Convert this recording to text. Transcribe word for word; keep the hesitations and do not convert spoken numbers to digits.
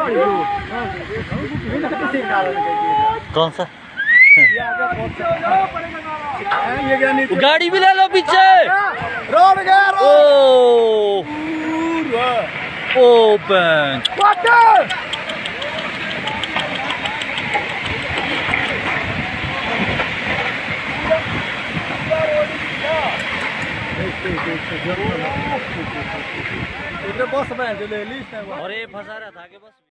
कौन सा? गाड़ी भी ले लो पीछे। रोड गया रोड। ओ ओपन बस में ले ली और ये फंसा रहा था कि बस